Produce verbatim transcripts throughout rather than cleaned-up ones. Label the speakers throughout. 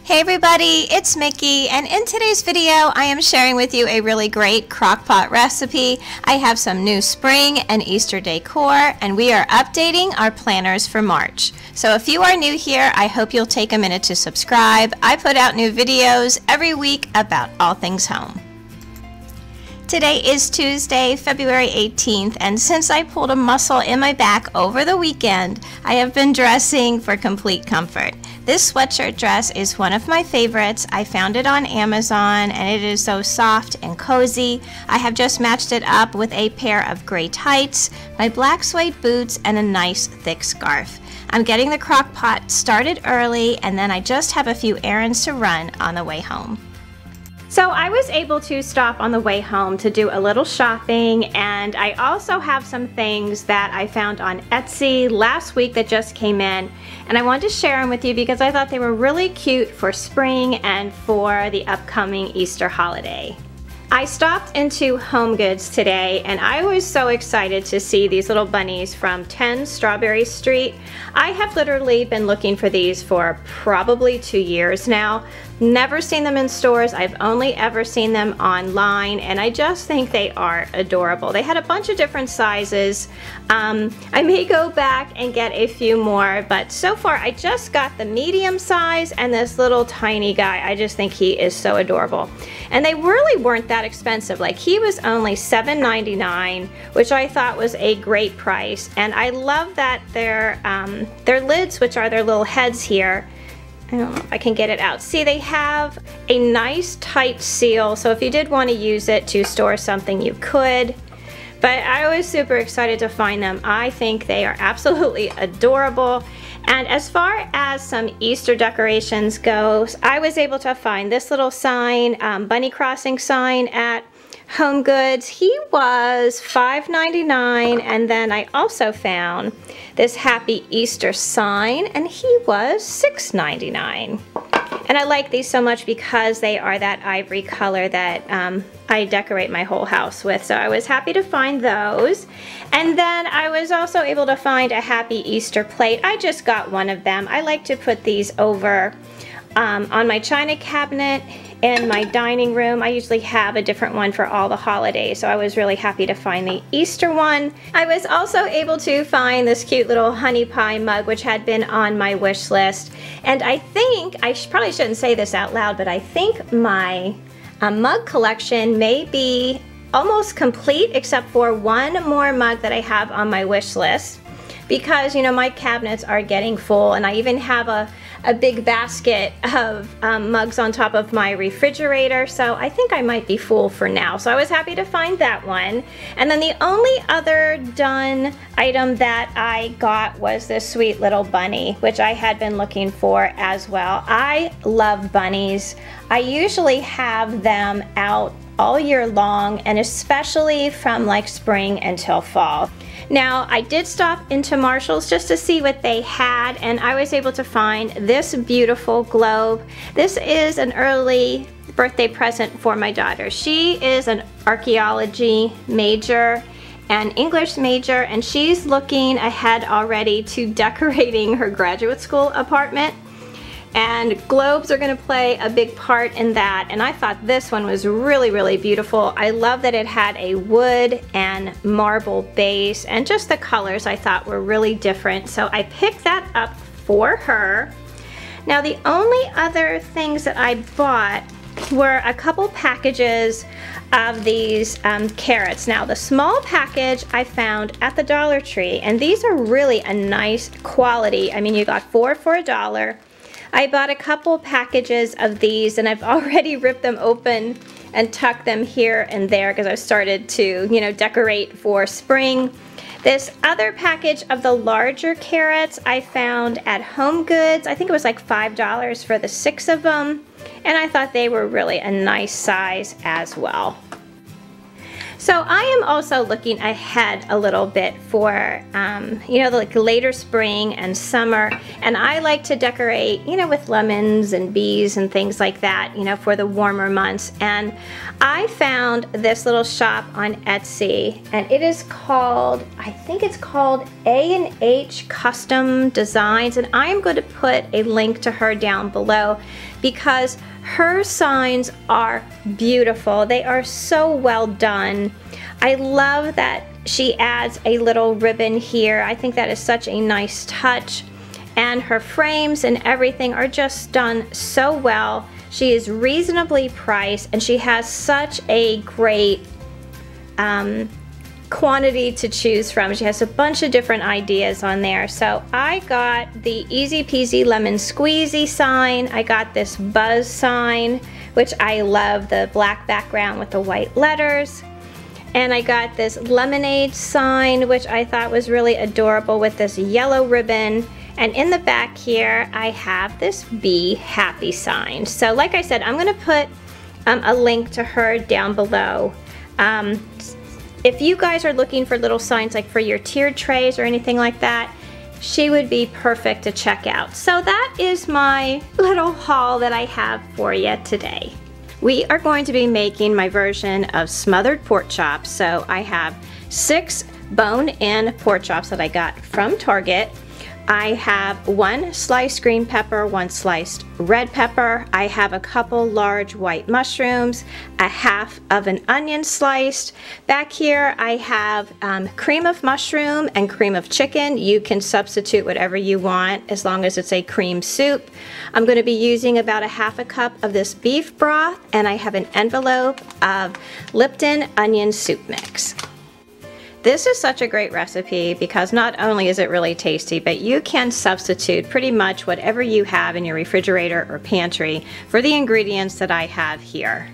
Speaker 1: Hey everybody, it's Mickey, and in today's video I am sharing with you a really great crock-pot recipe. I have some new spring and Easter decor, and we are updating our planners for March. So if you are new here, I hope you'll take a minute to subscribe. I put out new videos every week about all things home. Today is Tuesday, February eighteenth, and since I pulled a muscle in my back over the weekend, I have been dressing for complete comfort. This sweatshirt dress is one of my favorites. I found it on Amazon and it is so soft and cozy. I have just matched it up with a pair of gray tights, my black suede boots, and a nice thick scarf. I'm getting the crock pot started early, and then I just have a few errands to run on the way home. So I was able to stop on the way home to do a little shopping, and I also have some things that I found on Etsy last week that just came in, and I wanted to share them with you because I thought they were really cute for spring and for the upcoming Easter holiday. I stopped into HomeGoods today, and I was so excited to see these little bunnies from ten Strawberry Street. I have literally been looking for these for probably two years now. Never seen them in stores. I've only ever seen them online, and I just think they are adorable. They had a bunch of different sizes. Um, I may go back and get a few more, but so far I just got the medium size and this little tiny guy. I just think he is so adorable. And they really weren't that expensive. Like, he was only seven ninety-nine, which I thought was a great price. And I love that their, um, their lids, which are their little heads here, I don't know if I can get it out. See, they have a nice tight seal, so if you did want to use it to store something, you could. But I was super excited to find them. I think they are absolutely adorable. And as far as some Easter decorations goes, I was able to find this little sign, um, bunny crossing sign at HomeGoods. He was five ninety-nine, and then I also found this Happy Easter sign, and he was six ninety-nine. And I like these so much because they are that ivory color that um, I decorate my whole house with. So I was happy to find those. And then I was also able to find a Happy Easter plate. I just got one of them. I like to put these over um, on my china cabinet in my dining room. I usually have a different one for all the holidays, so I was really happy to find the Easter one. I was also able to find this cute little honey pie mug, which had been on my wish list. And I think, I sh probably shouldn't say this out loud, but I think my uh, mug collection may be almost complete, except for one more mug that I have on my wish list. Because, you know, my cabinets are getting full, and I even have a, a big basket of um, mugs on top of my refrigerator, so I think I might be full for now. So I was happy to find that one. And then the only other done item that I got was this sweet little bunny, which I had been looking for as well. I love bunnies. I usually have them out all year long, and especially from like spring until fall. Now, I did stop into Marshall's just to see what they had, and I was able to find this beautiful globe. This is an early birthday present for my daughter. She is an archaeology major and English major, and she's looking ahead already to decorating her graduate school apartment. And globes are going to play a big part in that, and I thought this one was really, really beautiful. I love that it had a wood and marble base, and just the colors I thought were really different, so I picked that up for her. Now, the only other things that I bought were a couple packages of these um, carrots. Now, the small package I found at the Dollar Tree, and these are really a nice quality. I mean, you got four for a dollar. I bought a couple packages of these, and I've already ripped them open and tucked them here and there because I started to, you know, decorate for spring. This other package of the larger carrots I found at HomeGoods. I think it was like five dollars for the six of them, and I thought they were really a nice size as well. So I am also looking ahead a little bit for, um, you know, like later spring and summer. And I like to decorate, you know, with lemons and bees and things like that, you know, for the warmer months. And I found this little shop on Etsy, and it is called, I think it's called A and H Custom Designs. And I am going to put a link to her down below because her signs are beautiful. They are so well done. I love that she adds a little ribbon here. I think that is such a nice touch. And her frames and everything are just done so well. She is reasonably priced, and she has such a great um, quantity to choose from. She has a bunch of different ideas on there. So I got the Easy Peasy Lemon Squeezy sign. I got this Buzz sign, which I love, the black background with the white letters. And I got this Lemonade sign, which I thought was really adorable with this yellow ribbon. And in the back here, I have this Be Happy sign. So like I said, I'm gonna put um, a link to her down below. Um, If you guys are looking for little signs like for your tiered trays or anything like that, she would be perfect to check out. So that is my little haul that I have for you today. We are going to be making my version of smothered pork chops. So I have six bone-in pork chops that I got from Target. I have one sliced green pepper, one sliced red pepper. I have a couple large white mushrooms, a half of an onion sliced. Back here I have um, cream of mushroom and cream of chicken. You can substitute whatever you want as long as it's a cream soup. I'm going to be using about a half a cup of this beef broth, and I have an envelope of Lipton onion soup mix. This is such a great recipe because not only is it really tasty, but you can substitute pretty much whatever you have in your refrigerator or pantry for the ingredients that I have here.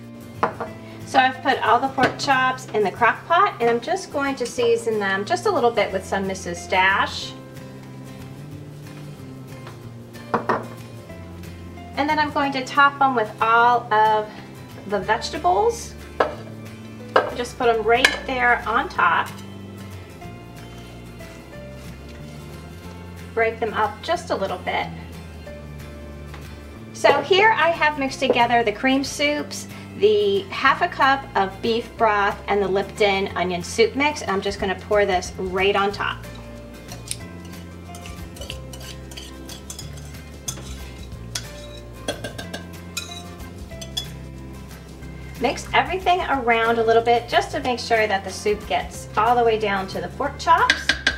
Speaker 1: So I've put all the pork chops in the crock pot, and I'm just going to season them just a little bit with some Missus Dash. And then I'm going to top them with all of the vegetables. Just put them right there on top. Break them up just a little bit. So here I have mixed together the cream soups, the half a cup of beef broth, and the Lipton onion soup mix. And I'm just going to pour this right on top. Mix everything around a little bit just to make sure that the soup gets all the way down to the pork chops.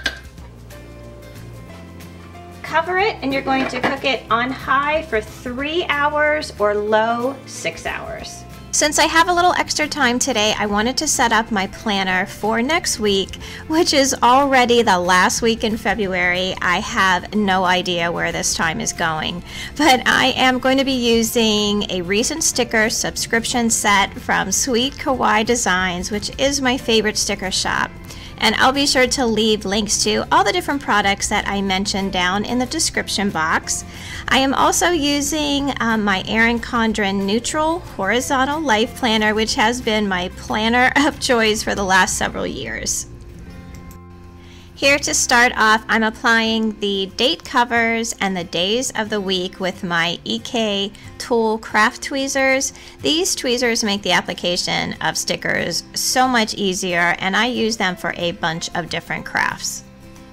Speaker 1: Cover it, and you're going to cook it on high for three hours or low six hours. Since I have a little extra time today, I wanted to set up my planner for next week, which is already the last week in February. I have no idea where this time is going, but I am going to be using a recent sticker subscription set from Sweet Kawaii Designs, which is my favorite sticker shop. And I'll be sure to leave links to all the different products that I mentioned down in the description box. I am also using um, my Erin Condren Neutral Horizontal Life Planner, which has been my planner of choice for the last several years. Here to start off, I'm applying the date covers and the days of the week with my E K Tool craft tweezers. These tweezers make the application of stickers so much easier, and I use them for a bunch of different crafts.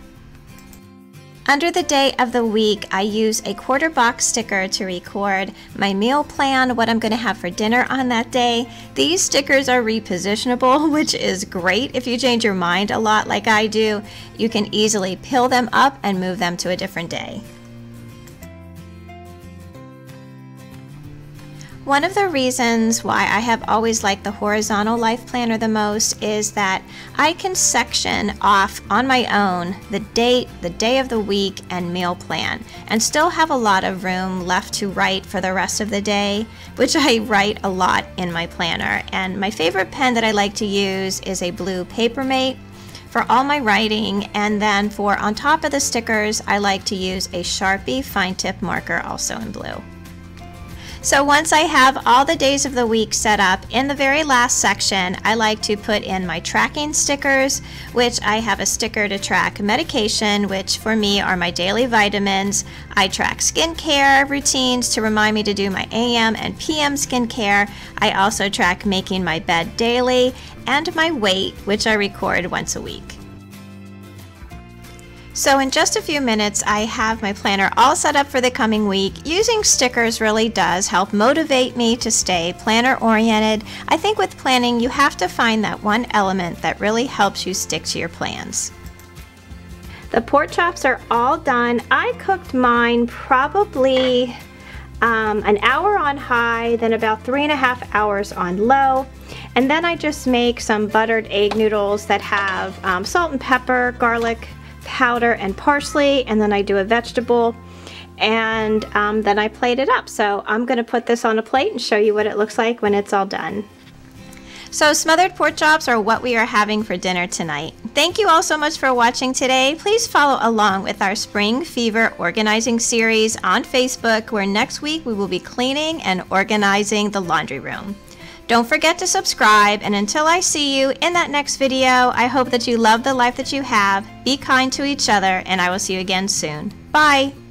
Speaker 1: Under the day of the week, I use a quarter box sticker to record my meal plan, what I'm going to have for dinner on that day. These stickers are repositionable, which is great. If you change your mind a lot like I do, you can easily peel them up and move them to a different day. One of the reasons why I have always liked the Horizontal Life Planner the most is that I can section off on my own the date, the day of the week, and meal plan, and still have a lot of room left to write for the rest of the day, which I write a lot in my planner. And my favorite pen that I like to use is a blue Papermate for all my writing, and then for on top of the stickers, I like to use a Sharpie fine tip marker also in blue. So once I have all the days of the week set up, in the very last section, I like to put in my tracking stickers, which I have a sticker to track medication, which for me are my daily vitamins. I track skincare routines to remind me to do my A M and P M skincare. I also track making my bed daily and my weight, which I record once a week. So in just a few minutes, I have my planner all set up for the coming week. Using stickers really does help motivate me to stay planner oriented. I think with planning, you have to find that one element that really helps you stick to your plans. The pork chops are all done. I cooked mine probably um, an hour on high, then about three and a half hours on low. And then I just make some buttered egg noodles that have um, salt and pepper, garlic powder, and parsley, and then I do a vegetable, and um, then I plate it up. So I'm going to put this on a plate and show you what it looks like when it's all done. So smothered pork chops are what we are having for dinner tonight. Thank you all so much for watching today. Please follow along with our Spring Fever organizing series on Facebook, where next week we will be cleaning and organizing the laundry room. Don't forget to subscribe, and until I see you in that next video, I hope that you love the life that you have, be kind to each other, and I will see you again soon. Bye!